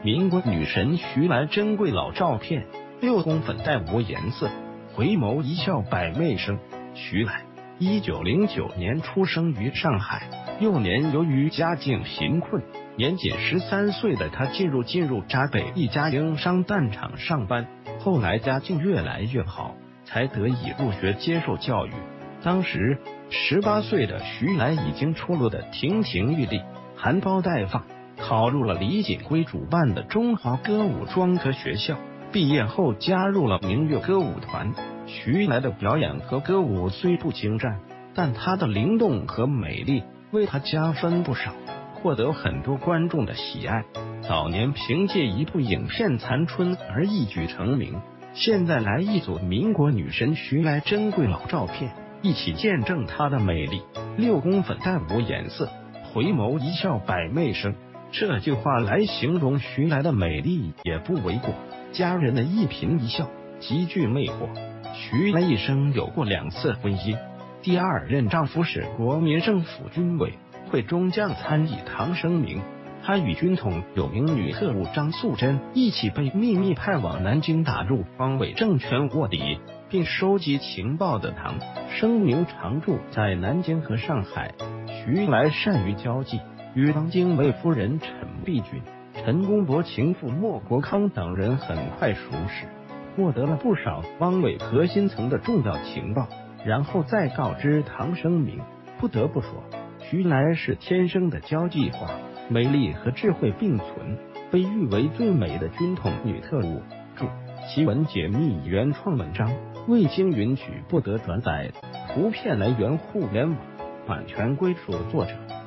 民国女神徐来珍贵老照片，6公粉带无颜色，回眸一笑百媚生。徐来1909年出生于上海，幼年由于家境贫困，年仅13岁的他进入闸北一家经商蛋厂上班，后来家境越来越好，才得以入学接受教育。当时18岁的徐来已经出落得亭亭玉立，含苞待放，考入了李锦辉主办的中华歌舞专科学校。毕业后加入了明月歌舞团。徐来的表演和歌舞虽不精湛，但他的灵动和美丽为他加分不少，获得很多观众的喜爱。早年凭借一部影片《残春》而一举成名。现在来一组民国女神徐来珍贵老照片，一起见证她的美丽。6公粉带无颜色，回眸一笑百媚生。这句话来形容徐来的美丽也不为过，家人的一颦一笑极具魅惑。徐来一生有过2次婚姻，第2任丈夫是国民政府军委会中将参议唐生明。他与军统有名女特务张素贞一起被秘密派往南京打入汪伪政权卧底，并收集情报的唐生明常驻在南京和上海。徐来善于交际，与当今魏夫人陈璧君、陈公博情妇莫国康等人很快熟识，获得了不少汪伪核心层的重要情报，然后再告知唐生明。不得不说，徐来是天生的交际花，美丽和智慧并存，被誉为最美的军统女特务。注：奇闻解密原创文章，未经允许不得转载，图片来源互联网，版权归属作者。